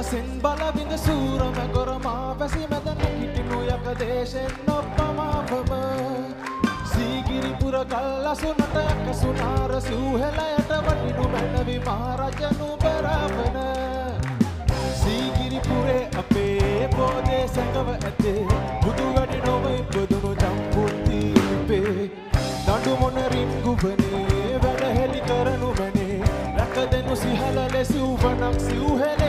මනසින් බලවිඳ සූරම ගොරමා වැසි මැදන හිටිනු යක දේශෙන් නොපමාවම සීගිරිපුර කල්ලසුනට යක සුනාර සිව්හෙලයට වටිනු මැනවි මහරජනු බරවන සීගිරිපුරේ අපේ බෝධේ සැඟව ඇතේ බුදු වැඩි නොවයි පොදුණු ජම්බුද්දීපේ දඬු මොනරින් ගුවනේ වැඩ හෙළි කරනු මැනේ රැක දෙනු සිහල ලෙස උවනක් සිව්හෙලේ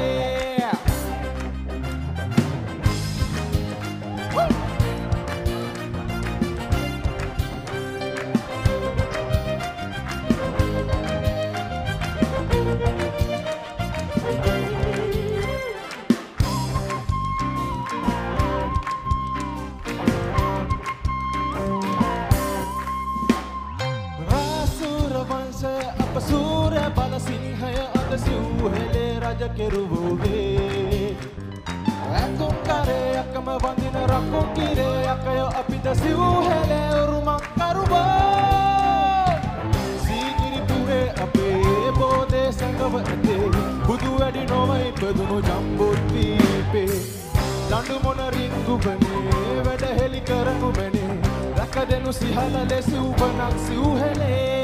සූර්ය බල සිංහය අද සිව්හෙලේ රජ කෙරුවෝගේ ඇතුම් කරයක්ම වඳින රකුම් කිරයකය අපිට සිව්හෙලේ උරුමක් කරුවෝ සීගිරිපුරේ අපේ බෝධේ සැඟව ඇතේ බුදු වැඩි නොවයි පදුණු ජම්බුද්දීපේ දඬු මොනරින් ගුවනේ වැඩ හෙළි කරනු මැනේ රැක දෙනු සිහල ලෙස උපනක් සිව්හෙලේ